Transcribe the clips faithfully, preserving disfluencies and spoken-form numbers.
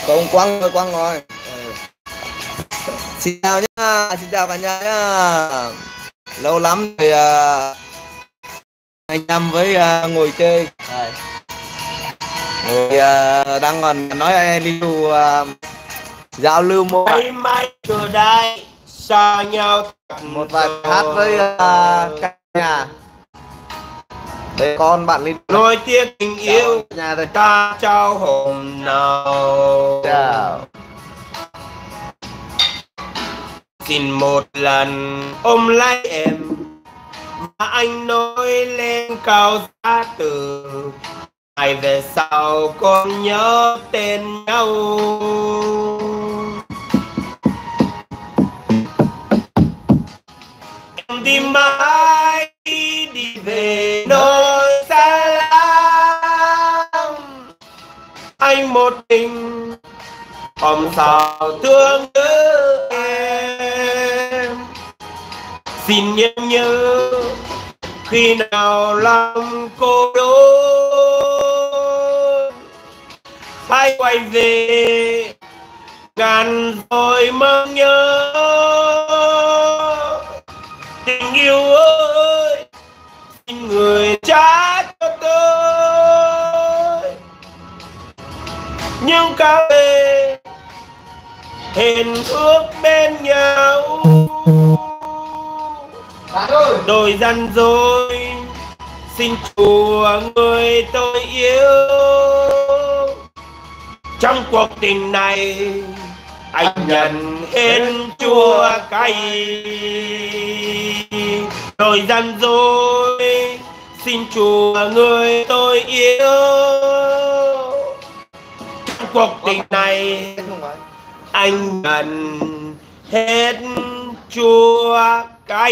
Không, quăng rồi, quăng rồi. Ừ. Xin chào nhá, xin chào cả nhà nhá. Lâu lắm rồi uh, anh em với uh, ngồi chơi. Đây. Ngồi uh, đang còn nói anh đi uh, giao lưu một mãi mãi từ đây xa nhau một vài hát với uh, cả nhà. Đây con bạn Linh nối tiếc tình yêu nhà đây. Ta trao hôm nào Chào. Xin một lần ôm lấy em và anh nói lên cao giá từ ngày về sau còn nhớ tên nhau. Em đi mãi đi về nơi xa lắm, anh một mình hôm sao thương nhớ em. Xin nhớ nhớ khi nào lòng cô đơn, hãy quay về ngàn rồi mong nhớ. Tình yêu ơi, xin người trả cho tôi những cà phê hẹn ước bên nhau. Đôi gian dối xin Chúa người tôi yêu. Trong cuộc tình này anh nhận hết chua cay. Đôi gian dối xin Chúa người tôi yêu. Trong cuộc tình này anh nhận hết chua cay.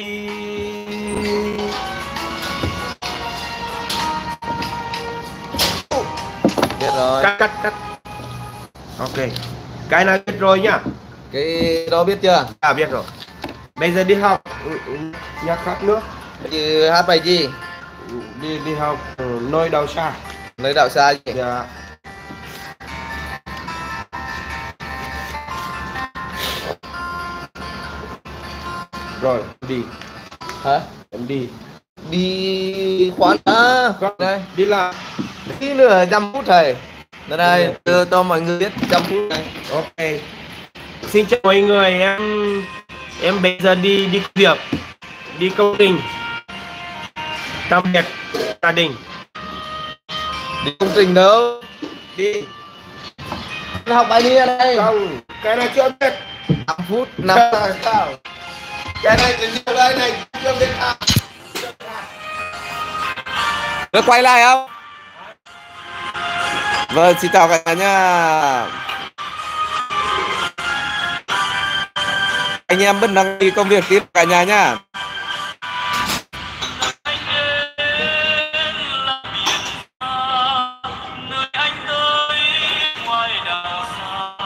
Biết rồi. Cắt cắt cắt. Ok. Cái này biết rồi nhá. Cái đó biết chưa? À biết rồi. Bây giờ đi học nhạc khác nữa. Chứ hát bài gì? Đi đi học nơi đào xa. Nơi đạo xa gì? Dạ. Rồi đi. Hả? Em đi. Đi khoan à, Con đây đi làm. tí nữa trăm phút thầy. Đây đây, đưa cho mọi người biết trăm phút này. Ok. Xin chào mọi người, em em bây giờ đi đi việc, đi công trình. Tạm biệt gia đình. Đi công trình đâu? Đi. Học bài đi ở đây. Không, cái này chưa biết. năm phút, năm Sao? Cái này thì nhiều đây này chưa biết học. Được quay lại không? Vâng, xin chào cả nhà nhá. Anh em vẫn đang đi công việc tiếp cả nhà nhá.